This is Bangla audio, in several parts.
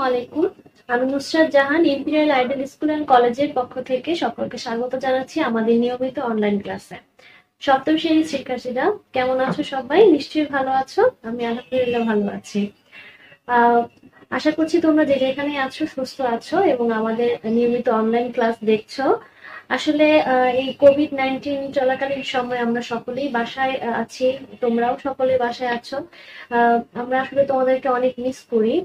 আলাইকুম। আমি Nusrat Jahan Imperial Idol School and কলেজের পক্ষ থেকে সকলকে স্বাগত জানাচ্ছি আমাদের নিয়মিত অনলাইন ক্লাসে। সপ্তম শ্রেণীর শিক্ষার্থীরা কেমন আছো? সবাই নিশ্চয়ই ভালো আছো। আমি আলহামদুলিল্লাহ ভালো আছি। আহ আশা করছি তোমরা যে যেখানে আছো সুস্থ আছো এবং আমাদের নিয়মিত অনলাইন ক্লাস দেখছো। আসলে এই কোভিড-19 চলাকালীন সময় আমরা সকলেই বাসায় আছি, তোমরাও সকলে বাসায় আছো। আমরা আসলে তোমাদেরকে অনেক মিস করি।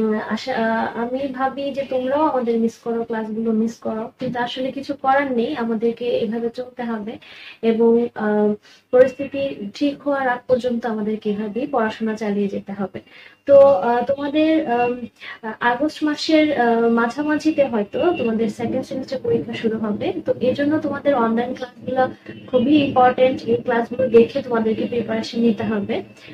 আমি ভাবি যে তোমরাও আমাদের মিস করো, ক্লাসগুলো মিস করো, কিন্তু আসলে কিছু করার নেই, আমাদেরকে এভাবে চলতে হবে এবং পরিস্থিতি ঠিক হওয়ার আগ পর্যন্ত আমাদেরকে এভাবেই পড়াশোনা চালিয়ে যেতে হবে। তো তোমাদের আগস্ট মাসের মাঝামাঝিতে হয়তো তোমাদের সেকেন্ড সেমিস্টার পরীক্ষা শুরু হবে। তো এই জন্য তোমাদের অনলাইন ক্লাসগুলো খুবই ইম্পর্টেন্ট। এই ক্লাসগুলো দেখে তোমাদেরকে প্রিপারেশন নিতে হবে।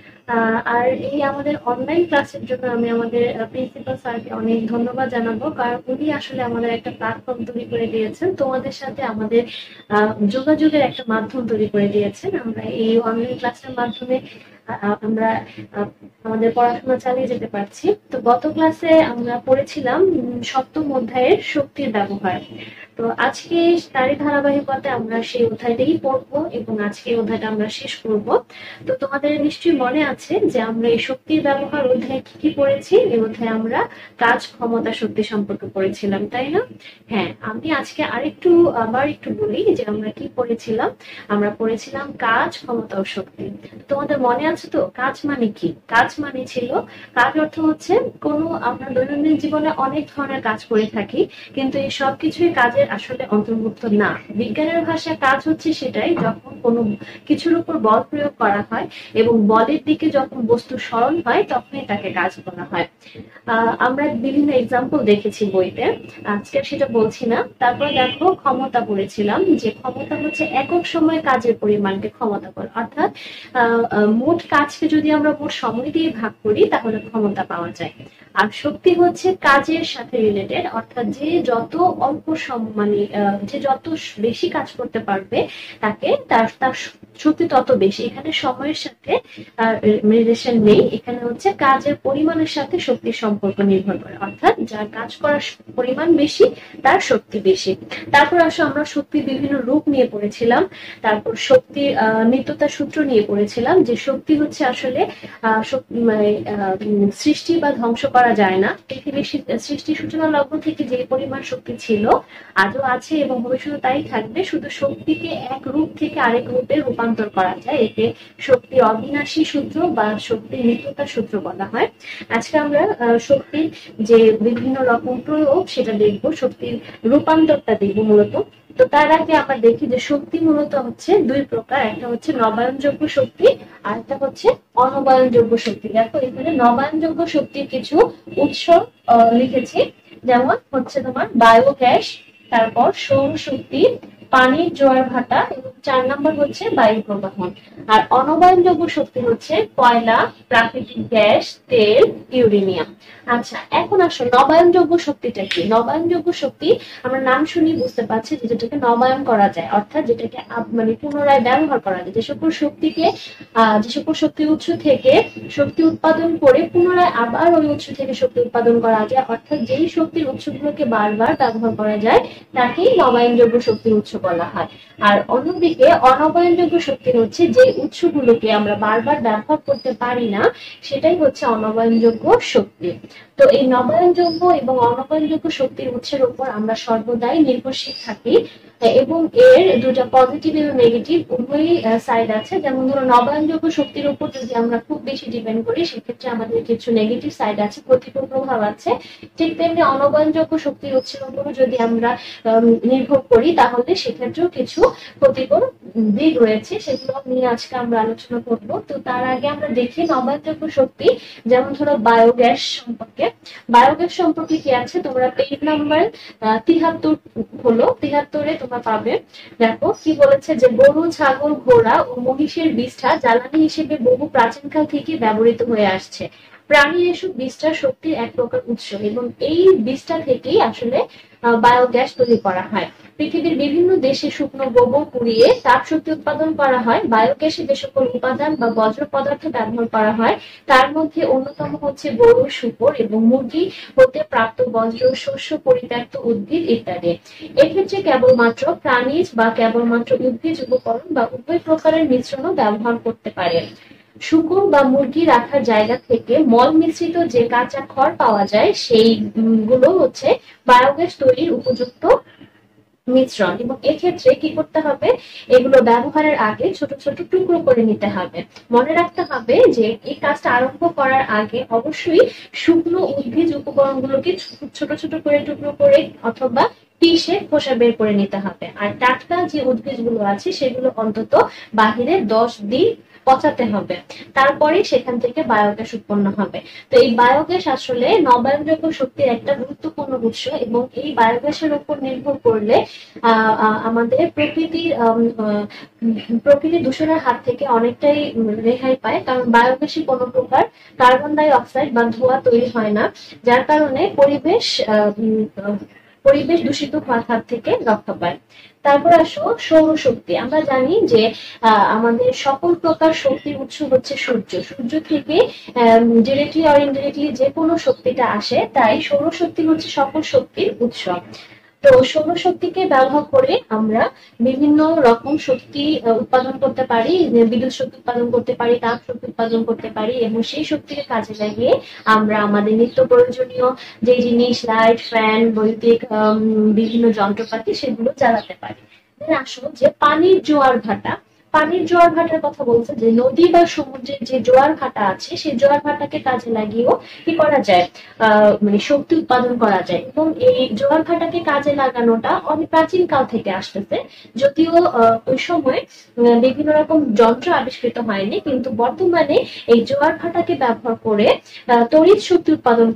আর এই আমাদের অনলাইন ক্লাসের জন্য আমি আমাদের প্রিন্সিপাল স্যারকে অনেক ধন্যবাদ জানাবো, কারণ উনি আসলে আমাদের একটা প্ল্যাটফর্ম তৈরি করে দিয়েছেন, তোমাদের সাথে আমাদের যোগাযোগের একটা মাধ্যম তৈরি করে দিয়েছেন। আমরা এই অনলাইন ক্লাসের মাধ্যমে আমরা আমাদের পড়াশোনা চালিয়ে যেতে পারছি। তো গত ক্লাসে আমরা পড়েছিলাম সপ্তম অধ্যায়ের শক্তির ব্যবহার। তো আজকে তারই ধারাবাহিকতায় আমরা সেই অধ্যায়টাই পড়বো এবং আজকে অধ্যায়টা আমরা শেষ করব। তো তোমাদের নিশ্চয়ই মনে আছে যে আমরা এই শক্তির ব্যবহার অধ্যায়ে কি কি পড়েছি। এই অধ্যায়ে আমরা কাজ, ক্ষমতা, শক্তি সম্পর্কে পড়েছিলাম, তাই না? হ্যাঁ, আমি আজকে আবার একটু বলি যে আমরা কি পড়েছিলাম। আমরা পড়েছিলাম কাজ, ক্ষমতা ও শক্তি। তোমাদের মনে আছে তো কাজ মানে কি? কাজ মানে ছিল, কাজ অর্থ হচ্ছে আমরা দৈনন্দিন জীবনে অনেক ধরনের কাজ করে থাকি, কিন্তু এই সব কিছুই কাজের আসলে অন্তর্ভুক্ত না। বিজ্ঞানের ভাষায় কাজ হচ্ছে সেটাই যখন কোনো কিছুর উপর বল প্রয়োগ করা হয় এবং বলের দিকে যখন বস্তু সরল হয় তখনই তাকে কাজ বলা হয়। আমরা বিভিন্ন এক্সাম্পল দেখেছি বইতে, আজকে সেটা বলছি না। তারপর দেখো ক্ষমতা পড়েছিলাম, যে ক্ষমতা হচ্ছে একক সময়ে কাজের পরিমাণকে ক্ষমতা বলে, অর্থাৎ মোট কাজকে যদি আমরা মোট সময় দিয়ে ভাগ করি তাহলে ক্ষমতা পাওয়া যায়। আর শক্তি হচ্ছে কাজের সাথে রিলেটেড, অর্থাৎ যে যত অল্প মানে যে যত বেশি কাজ করতে পারবে তাকে তার তার শক্তি তত বেশি। এখানে সময়ের সাথে রিলেশন নেই, এখানে হচ্ছে কাজের পরিমাণের সাথে শক্তির সম্পর্ক নির্ভর করে, অর্থাৎ যার কাজ করার পরিমাণ বেশি তার শক্তি বেশি। তারপর আমরা শক্তির বিভিন্ন রূপ নিয়ে পড়েছিলাম। তারপর শক্তির নিত্যতা সূত্র নিয়ে পড়েছিলাম, যে শক্তি হচ্ছে আসলে সৃষ্টি বা ধ্বংস করা যায় না। পৃথিবীর সৃষ্টির সূচনা লগ্ন থেকে যে পরিমাণ শক্তি ছিল, আজও আছে এবং ভবিষ্যতে তাই থাকবে। শুধু শক্তিকে এক রূপ থেকে আরেক রূপে রূপান্তর করা যায়, একে শক্তির অবিনাশী সূত্র বা শক্তির নিত্যতা সূত্র বলা হয়। আজকে আমরা শক্তির যে বিভিন্ন রকম প্রয়োগ সেটা দেখবো, শক্তির রূপান্তরটা দেখবো মূলত। তো তার আগে আমরা দেখি যে শক্তি মূলত হচ্ছে দুই প্রকার, একটা হচ্ছে নবায়নযোগ্য শক্তি আর একটা হচ্ছে অনবায়নযোগ্য শক্তি। দেখো এখানে নবায়নযোগ্য শক্তির কিছু উৎস লিখেছি, যেমন হচ্ছে তোমার বায়োগ্যাস, তারপর সৌরশক্তি, পানির জোয়ার ভাটা এবং 4 নম্বর হচ্ছে বায়ু প্রবাহন। আর অনবায়নযোগ্য শক্তি হচ্ছে কয়লা, প্রাকৃতিক গ্যাস, তেল, ইউরেনিয়াম। আচ্ছা, এখন আসো নবায়নযোগ্য শক্তিটা কি। নবায়নযোগ্য শক্তি আমরা নাম শুনি বুঝতে পারছি যে যেটাকে নবায়ন করা যায়, অর্থাৎ যেটাকে মানে পুনরায় ব্যবহার করা যায়। যে সকল শক্তির উৎস থেকে শক্তি উৎপাদন করে পুনরায় আবার ওই উৎস থেকে শক্তি উৎপাদন করা যায়, অর্থাৎ যেই শক্তির উৎসগুলোকে বারবার ব্যবহার করা যায় তাকেই নবায়নযোগ্য শক্তির উৎস বলা হয়। আর অন্যদিকে অনবায়নযোগ্য শক্তি হচ্ছে যে উৎসগুলোকে আমরা বারবার ব্যবহার করতে পারি না, সেটাই হচ্ছে অনবায়নযোগ্য শক্তি। তো এই নবায়নযোগ্য এবং অনবায়নযোগ্য শক্তির উৎসের উপর আমরা সর্বদাই নির্ভরশীল থাকি এবং এর দুটা পজিটিভ এবং নেগেটিভ উভয়ই সাইড আছে। যেমন ধরো নবায়নযোগ্য শক্তির উপর যদি আমরা খুব বেশি ডিপেন্ড করি সেক্ষেত্রে আমাদের কিছু নেগেটিভ সাইড আছে, ক্ষতিকর প্রভাব আছে। ঠিক তেমনি অনবায়নযোগ্য শক্তির উৎসের উপর যদি আমরা নির্ভর করি তাহলে সেক্ষেত্রেও কিছু ক্ষতিকর দিক রয়েছে, সেগুলো নিয়ে আজকে আমরা আলোচনা করব। তো তার আগে আমরা দেখি নবায়নযোগ্য শক্তি, যেমন ধরো বায়োগ্যাস সম্পর্কে। বায়োগ্যাস সম্পর্কে কি আছে তোমরা পেজ নাম্বার 73 হলো 73-এ তোমরা পাবে। দেখো কি বলেছে, যে গরু, ছাগল, ঘোড়া ও মহিষের বিষ্ঠা জ্বালানি হিসেবে বহু প্রাচীনকাল থেকে ব্যবহৃত হয়ে আসছে। প্রাণীর এসব বিষ্ঠা শক্তির এক প্রকার উৎস এবং এই বিষ্ঠা থেকেই আসলে বায়োগ্যাস তৈরি করা হয়। পৃথিবীর বিভিন্ন দেশে শুকনো গোবর পুড়িয়ে তাপ শক্তি উৎপাদন করা হয়। বায়োগ্যাসে যে সকল উপাদান বা বর্জ্য পদার্থ ব্যবহার করা হয় তার মধ্যে অন্যতম হচ্ছে গরু, শূকর এবং মুরগি হতে প্রাপ্ত বর্জ্য, শস্য, পরিত্যক্ত উদ্ভিদ ইত্যাদি। এক্ষেত্রে কেবলমাত্র প্রাণীজ বা কেবলমাত্র উদ্ভিজ উপকরণ বা উভয় প্রকারের মিশ্রণও ব্যবহার করতে পারে। শূকর বা মুরগি রাখার জায়গা থেকে মল মিশ্রিত যে কাঁচা খড় পাওয়া যায় সেইগুলো হচ্ছে বায়োগ্যাস তৈরির উপযুক্ত মিশ্রণ। এবং এক্ষেত্রে কি করতে হবে, এগুলো ব্যবহারের আগে ছোট ছোট টুকরো করে নিতে হবে। মনে রাখতে হবে যে এই কাজটা আরম্ভ করার আগে অবশ্যই শুকনো উদ্ভিজ উপকরণগুলোকে ছোট ছোট করে টুকরো করে অথবা পিষে খোসা বের করে নিতে হবে। আর টাটকা যে উদ্ভিদগুলো আছে সেগুলো অন্তত বাহিরে 10 দিন পচাতে হবে, তারপরে সেখান থেকে বায়োগ্যাস উৎপন্ন হবে। তো এই বায়োগ্যাস আসলে নবায়নযোগ্য শক্তির একটা গুরুত্বপূর্ণ উৎস, এবং এই বায়োগ্যাসের উপর নির্ভর করলে আমাদের প্রকৃতি দূষণের হাত থেকে অনেকটাই রেহাই পায়, কারণ বায়োগ্যাসে কোনো প্রকার কার্বন ডাই অক্সাইড বা ধোঁয়া তৈরি হয় না, যার কারণে পরিবেশ দূষিত হওয়ার হাত থেকে রক্ষা পায়। তারপর আসো সৌরশক্তি। আমরা জানি যে আমাদের সকল প্রকার শক্তির উৎস হচ্ছে সূর্য। সূর্য থেকে ডিরেক্টলি অর ইনডিরেক্টলি যে কোনো শক্তিটা আসে, তাই সৌরশক্তি হচ্ছে সকল শক্তির উৎস। তো সৌরশক্তিকে ব্যবহার করে আমরা বিভিন্ন রকম শক্তি উৎপাদন করতে পারি, বিদ্যুৎ শক্তি উৎপাদন করতে পারি, তাপ শক্তি উৎপাদন করতে পারি, এবং সেই শক্তিকে কাজে লাগিয়ে আমরা আমাদের নিত্য প্রয়োজনীয় যে জিনিস, লাইট, ফ্যান, বৈদ্যুতিক বিভিন্ন যন্ত্রপাতি সেগুলো চালাতে পারি। আসো যে পানির জোয়ার ভাটার কথা বলছে, যে নদী বা সমুদ্রের যে জোয়ার ভাটা আছে সেই জোয়ার ভাটাকে কাজে লাগিয়েও কি করা যায়, মানে শক্তি উৎপাদন করা যায়। এবং এই জোয়ার ভাটাকে কাজে লাগানোটা অনেক প্রাচীন কাল থেকে আসতেছে, যদিও ওই সময় বিভিন্ন রকম যন্ত্র আবিষ্কৃত হয়নি, কিন্তু বর্তমানে এই জোয়ার ভাটাকে ব্যবহার করে তড়িৎ শক্তি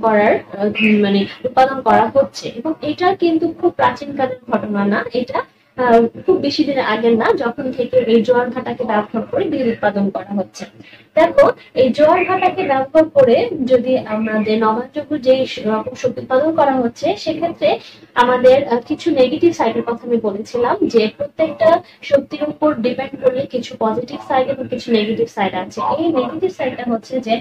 উৎপাদন করা হচ্ছে। এবং এটা কিন্তু খুব প্রাচীন কালের ঘটনা না, এটা খুব বেশি দিন আগের না, যখন থেকে এই জোয়ার ভাটাকে ব্যবহার করে বিদ্যুৎ উৎপাদন করা হচ্ছে। দেখো, এই জোয়ার ভাটাকে ব্যবহার করে যদি আমাদের নবায়নযোগ্য যে রকম শক্তি উৎপাদন করা হচ্ছে, সেক্ষেত্রে আমাদের কিছু নেগেটিভ সাইডের কথা আমি বলেছিলাম, যে প্রত্যেকটা শক্তির উপর ডিপেন্ড করলে কিছু পজিটিভ সাইড এবং কিছু নেগেটিভ সাইড আছে। এই নেগেটিভ সাইডটা হচ্ছে যে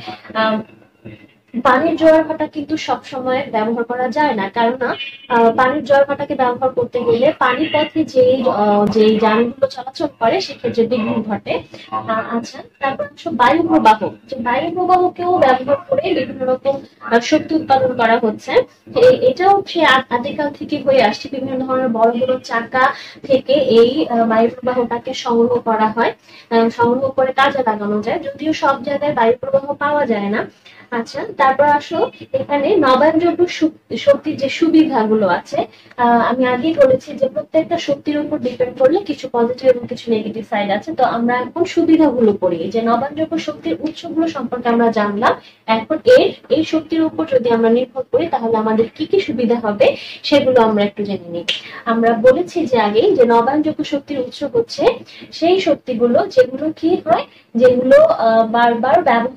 পানির জোয়ার ভাটা কিন্তু সব সময় ব্যবহার করা যায় না, কেননা পানির জোয়ার ভাটাকে ব্যবহার করতে গেলে পানির পথে যে যানগুলো চলাচল করে সেক্ষেত্রে বিঘ্ন ঘটে। আচ্ছা, তারপর বায়ু প্রবাহ, যে বায়ু প্রবাহকেও ব্যবহার করে বিভিন্ন রকম শক্তি উৎপাদন করা হচ্ছে। এটাও সে আদিকাল থেকে হয়ে আসছে, বিভিন্ন ধরনের বড় বড় চাকা থেকে এই বায়ু প্রবাহটাকে সংগ্রহ করা হয়, সংগ্রহ করে কাজে লাগানো যায়, যদিও সব জায়গায় বায়ু প্রবাহ পাওয়া যায় না। আচ্ছা, তারপর আসো এখানে নবায়নযোগ্য শক্তির যে সুবিধাগুলো আছে, আমি আগেই বলেছি যে প্রত্যেকটা শক্তির উপর ডিপেন্ড করলে কিছু পজিটিভ এবং কিছু নেগেটিভ সাইড আছে। তো আমরা এখন সুবিধাগুলো পড়ি, যে নবায়নযোগ্য শক্তির উৎসগুলো সম্পর্কে আমরা জানলাম। এখন এই শক্তির উপর যদি আমরা নির্ভর করি তাহলে আমাদের কি কি সুবিধা হবে সেগুলো আমরা একটু জেনে নিই। আমরা বলেছি যে আগেই যে নবায়নযোগ্য শক্তির উৎস হচ্ছে সেই শক্তিগুলো যেগুলো কি হয়, যেগুলো বারবার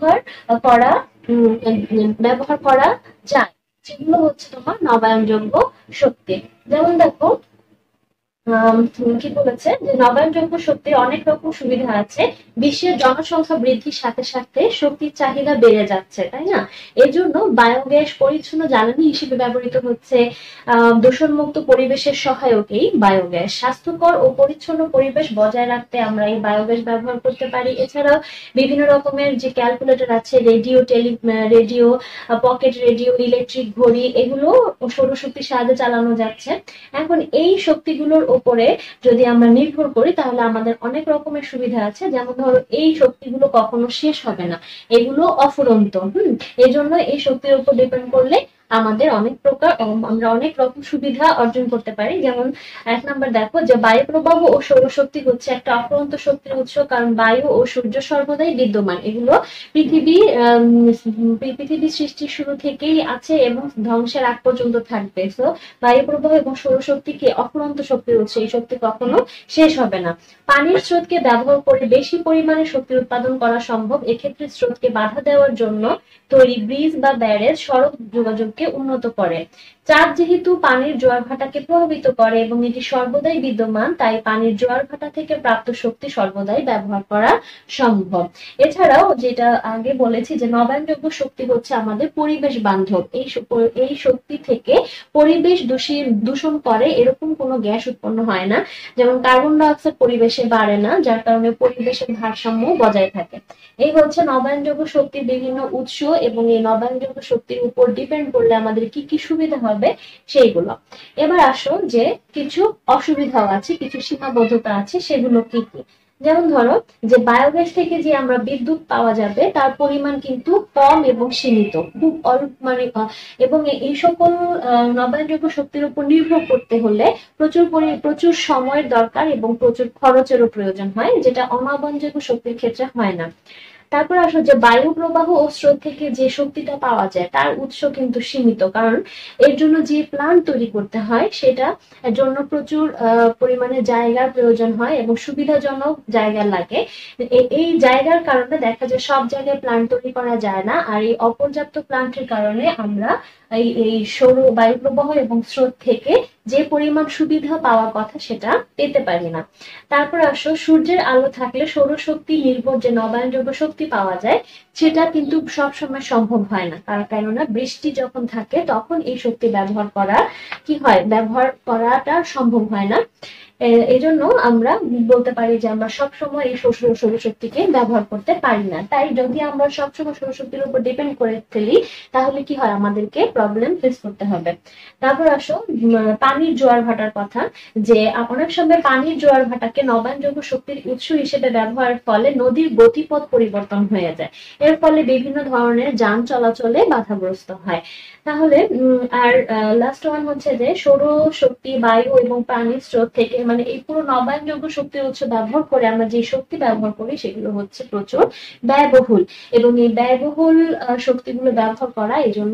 ব্যবহার করা যায়, যেগুলো হচ্ছে তোমার নবায়নযোগ্য শক্তি। যেমন দেখো, কি বলেছে যে নবায়নযোগ্য শক্তির অনেক রকম সুবিধা আছে। বিশ্বের জনসংখ্যা বৃদ্ধির সাথে সাথে শক্তির চাহিদা বেড়ে যাচ্ছে, তাই না? এজন্য বায়োগ্যাস পরিচ্ছন্ন জ্বালানি হিসেবে ব্যবহৃত হচ্ছে। দূষণমুক্ত পরিবেশের সহায়ক এই বায়োগ্যাস। স্বাস্থ্যকর ও পরিচ্ছন্ন পরিবেশ বজায় রাখতে আমরা এই বায়োগ্যাস ব্যবহার করতে পারি। এছাড়াও বিভিন্ন রকমের যে ক্যালকুলেটর আছে, রেডিও, পকেট রেডিও, ইলেকট্রিক ঘড়ি, এগুলো সৌরশক্তির সাহায্যে চালানো যাচ্ছে। এখন এই শক্তিগুলোর উপরে যদি আমরা নির্ভর করি তাহলে আমাদের অনেক রকমের সুবিধা আছে। যেমন ধরো, এই শক্তিগুলো কখনো শেষ হবে না, এগুলো অফুরন্ত। এজন্য এই শক্তির উপর ডিপেন্ড করলে আমরা অনেক রকম সুবিধা অর্জন করতে পারি। যেমন 1 নাম্বার দেখো, যে বায়ু প্রবাহ ও সৌরশক্তি হচ্ছে একটা অফুরন্ত শক্তির উৎস, কারণ বায়ু ও সূর্য সর্বদাই বিদ্যমান। এগুলো পৃথিবীর সৃষ্টির শুরু থেকেই আছে এবং ধ্বংসের আগ পর্যন্ত থাকবে। তো বায়ু প্রবাহ এবং সৌরশক্তি কি অফুরন্ত শক্তির উৎস, এই শক্তি কখনো শেষ হবে না। পানির স্রোতকে ব্যবহার করে বেশি পরিমাণে শক্তি উৎপাদন করা সম্ভব। এক্ষেত্রে স্রোতকে বাধা দেওয়ার জন্য তৈরি ব্রিজ বা ব্যারেজ সড়ক যোগাযোগকে উন্নত করে। চাপ যেহেতু পানির জোয়ার ভাটাকে প্রভাবিত করে এবং এটি সর্বদাই বিদ্যমান, তাই পানির জোয়ার ভাটা থেকে প্রাপ্ত শক্তি সর্বদাই ব্যবহার করা সম্ভব। এছাড়াও যেটা আগে বলেছি যে নবায়নযোগ্য শক্তি হচ্ছে আমাদের পরিবেশ বান্ধব। এই শক্তি থেকে পরিবেশ দূষণ করে এরকম কোনো গ্যাস উৎপন্ন হয় না, যেমন কার্বন ডাই অক্সাইড পরিবেশে বাড়ে না, যার কারণে পরিবেশের ভারসাম্য বজায় থাকে। এই হচ্ছে নবায়নযোগ্য শক্তির বিভিন্ন উৎস এবং এই নবায়নযোগ্য শক্তির উপর ডিপেন্ড করলে আমাদের কি কি সুবিধা হবে সেইগুলো। এবার আসো যে কিছু অসুবিধাও আছে, কিছু সীমাবদ্ধতা আছে, সেগুলো কি কি। যেমন ধরো যে বায়োগ্যাস থেকে যে আমরা বিদ্যুৎ পাওয়া যাবে তার পরিমাণ কিন্তু কম এবং সীমিত, খুব অল্প মানে এবং এই সকল নবায়নযোগ্য শক্তির উপর নির্ভর করতে হলে প্রচুর সময়ের দরকার এবং প্রচুর খরচেরও প্রয়োজন হয়, যেটা অনবায়নযোগ্য শক্তির ক্ষেত্রে হয় না। তারপর আসো যে বায়ু প্রবাহ ও স্রোত থেকে যে শক্তিটা পাওয়া যায় তার উৎস কিন্তু সীমিত, কারণ এর জন্য যে প্ল্যান্ট তৈরি করতে হয় সেটা জন্য প্রচুর পরিমাণে জায়গার প্রয়োজন হয় এবং সুবিধাজনক জায়গা লাগে। এই জায়গার কারণে দেখা যায় সব জায়গায় প্ল্যান্ট তৈরি করা যায় না, আর এই অপর্যাপ্ত প্ল্যান্টের কারণে আমরা এই সৌর বায়ু প্রবাহ এবং স্রোত থেকে যে পরিমাণ সুবিধা পাওয়ার কথা সেটা পেতে পারি না। তারপর আসো সূর্যের আলো থাকলে সৌরশক্তি নির্ভর যে নবায়নযোগ্য শক্তি পাওয়া যায় সেটা কিন্তু সবসময় সম্ভব হয় না, কেননা বৃষ্টি যখন থাকে তখন এই শক্তি ব্যবহার করাটা সম্ভব হয় না। এজন্য আমরা বলতে পারি যে আমরা সবসময় এই সৌরশক্তিকে ব্যবহার করতে পারি না। তাই যদি আমরা সবসময় সৌরশক্তির উপর ডিপেন্ড করে ফেলি তাহলে কি হয়, আমাদেরকে প্রবলেম ফেস করতে হবে। তারপর আসো পানির জোয়ার ভাটার কথা, যে অনেক সময় পানির জোয়ার ভাটাকে নবায়নযোগ্য শক্তির উৎস হিসেবে ব্যবহারের ফলে নদীর গতিপথ পরিবর্তন হয়ে যায়। এর ফলে বিভিন্ন ধরনের যান চলাচলে বাধাগ্রস্ত হয়। তাহলে আর লাস্ট ওয়ান হচ্ছে যে সৌর শক্তি, বায়ু এবং পানির স্রোত থেকে মানে এই পুরো নবায়নযোগ্য শক্তির উৎস ব্যবহার করে আমরা যে শক্তি ব্যবহার করি সেগুলো হচ্ছে প্রচুর ব্যয়বহুল, এবং এই ব্যয়বহুল শক্তিগুলো ব্যবহার করা এই জন্য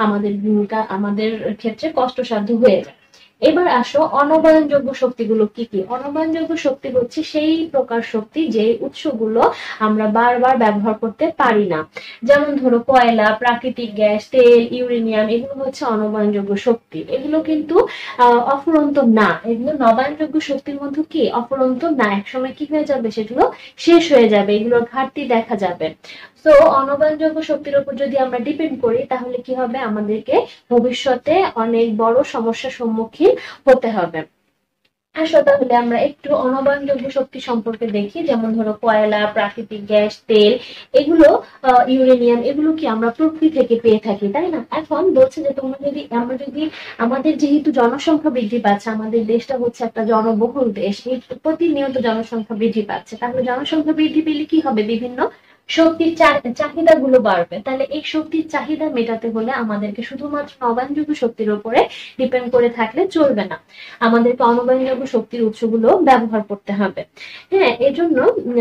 আমাদের ক্ষেত্রে কষ্টসাধ্য হয়ে যায়। এবার আসো অনবায়নযোগ্য শক্তিগুলো কি কি। অনবায়নযোগ্য শক্তি হচ্ছে সেই প্রকার শক্তি যে উৎসগুলো আমরা বারবার ব্যবহার করতে পারি না, যেমন ধরো কয়লা, প্রাকৃতিক গ্যাস, তেল, ইউরেনিয়াম, এগুলো হচ্ছে অনবায়নযোগ্য শক্তি। এগুলো কিন্তু অফুরন্ত না, এগুলো নবায়নযোগ্য শক্তির মধ্যে কি অফুরন্ত না, একসময় কি হয়ে যাবে, সেগুলো শেষ হয়ে যাবে, এগুলোর ঘাটতি দেখা যাবে। তো অনবায়নযোগ্য শক্তির উপর যদি আমরা ডিপেন্ড করি তাহলে কি হবে, আমাদেরকে ভবিষ্যতে অনেক বড় সমস্যার সম্মুখীন হতে হবে। আসো তাহলে আমরা একটু অনবায়নযোগ্য শক্তি সম্পর্কে দেখি, যেমন ধরো কয়লা, প্রাকৃতিক গ্যাস, তেল, এগুলো ইউরেনিয়াম, এগুলো কি আমরা প্রকৃতি থেকে পেয়ে থাকি, তাই না? এখন বলছে যে আমরা যদি আমাদের যেহেতু জনসংখ্যা বৃদ্ধি পাচ্ছে, আমাদের দেশটা হচ্ছে একটা জনবহুল দেশ, প্রতিনিয়ত জনসংখ্যা বৃদ্ধি পাচ্ছে, তাহলে জনসংখ্যা বৃদ্ধি পেলে কি হবে, বিভিন্ন শক্তির চাহিদা গুলো বাড়বে। তাহলে এই শক্তির চাহিদা মেটাতে হলে আমাদেরকে শুধুমাত্র নবায়নযোগ্য শক্তির উপরে ডিপেন্ড করে থাকলে চলবে না, আমাদেরকে অনবায়নযোগ্য শক্তির উৎসগুলো ব্যবহার করতে হবে। হ্যাঁ, এজন্য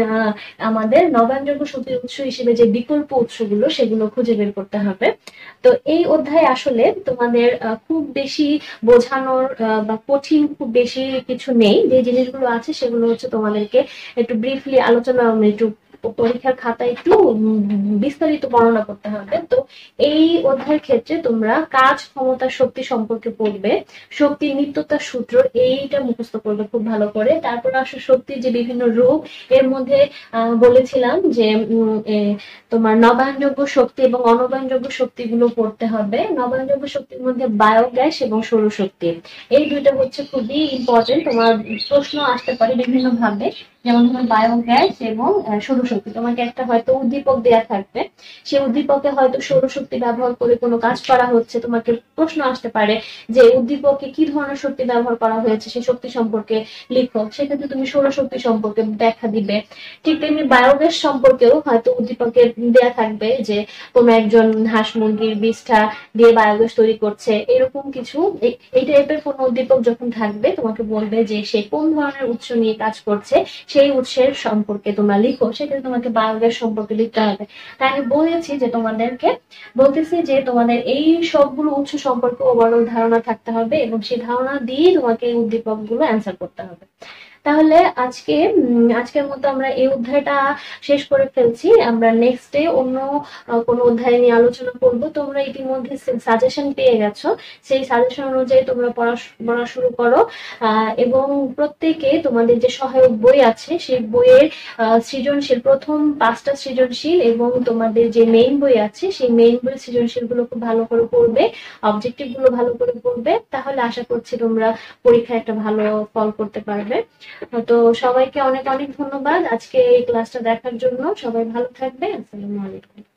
আমাদের নবায়নযোগ্য শক্তির উৎস হিসেবে যে বিকল্প উৎসগুলো সেগুলো খুঁজে বের করতে হবে। তো এই অধ্যায় আসলে তোমাদের খুব বেশি বোঝানোর বা কঠিন খুব বেশি কিছু নেই, যে জিনিসগুলো আছে সেগুলো হচ্ছে তোমাদেরকে একটু ব্রিফলি আলোচনা, একটু পরীক্ষার খাতায় একটু বিস্তারিত বর্ণনা করতে হবে। তো এই অধ্যায়ের ক্ষেত্রে তোমরা কাজ, ক্ষমতা, শক্তি সম্পর্কে পড়বে, শক্তির নিত্যতার সূত্র এইটা মুখস্থ করবে খুব ভালো করে। তারপর আসলে শক্তির যে বিভিন্ন রূপ, এর মধ্যে বলেছিলাম যে তোমার নবায়নযোগ্য শক্তি এবং অনবায়নযোগ্য শক্তিগুলো পড়তে হবে। নবায়নযোগ্য শক্তির মধ্যে বায়োগ্যাস এবং সৌরশক্তি, এই দুইটা হচ্ছে খুবই ইম্পর্টেন্ট, তোমার প্রশ্ন আসতে পারে বিভিন্ন ভাবে, যেমন ধরো বায়োগ্যাস এবং সৌরশক্তি। তোমাকে একটা হয়তো উদ্দীপক দেয়া থাকবে, সেই উদ্দীপকে হয়তো সৌরশক্তি ব্যবহার করে কোনো কাজ করা হচ্ছে, তোমাকে প্রশ্ন আসতে পারে যে উদ্দীপকে কি ধরনের শক্তি ব্যবহার করা হয়েছে সেই শক্তি সম্পর্কে লিখো, সেক্ষেত্রে তুমি সৌরশক্তি সম্পর্কে ব্যাখ্যা দিবে। ঠিক তেমনি বায়োগ্যাস সম্পর্কেও হয়তো উদ্দীপকে দেয়া থাকবে যে কোনো একজন হাঁস মুরগির বীজটা দিয়ে বায়োগ্যাস তৈরি করছে, এরকম কিছু এই টাইপের কোনো উদ্দীপক যখন থাকবে তোমাকে বলবে যে সে কোন ধরনের উৎস নিয়ে কাজ করছে, সেই উৎসের সম্পর্কে তোমরা লিখো, সেক্ষেত্রে তোমাকে বায়োগ্যাস সম্পর্কে লিখতে হবে। তাই আমি বলতেছি যে তোমাদের এই সবগুলো উৎস সম্পর্কে ওভারঅল ধারণা থাকতে হবে এবং সেই ধারণা দিয়ে তোমাকে এই উদ্দীপক গুলো অ্যান্সার করতে হবে। তাহলে আজকের মতো আমরা এই অধ্যায়টা শেষ করে ফেলছি। আমরা নেক্সট ডে অন্য কোনো অধ্যায় নিয়ে আলোচনা করব। তোমরা ইতিমধ্যে সাজেশন পেয়ে গেছো, সেই সাজেশন অনুযায়ী তোমরা পড়া শুরু করো। এবং প্রত্যেকে তোমাদের যে সহায়ক বই আছে সেই বইয়ের সৃজনশীল প্রথম 5টা সৃজনশীল এবং তোমাদের যে মেইন বই আছে সেই মেইন বইয়ের সৃজনশীল গুলো খুব ভালো করে পড়বে, অবজেক্টিভ গুলো ভালো করে পড়বে। তাহলে আশা করছি তোমরা পরীক্ষায় একটা ভালো ফল করতে পারবে। তো সবাইকে অনেক অনেক ধন্যবাদ আজকে এই ক্লাসটা দেখার জন্য। সবাই ভালো থাকবে। আসসালামু আলাইকুম।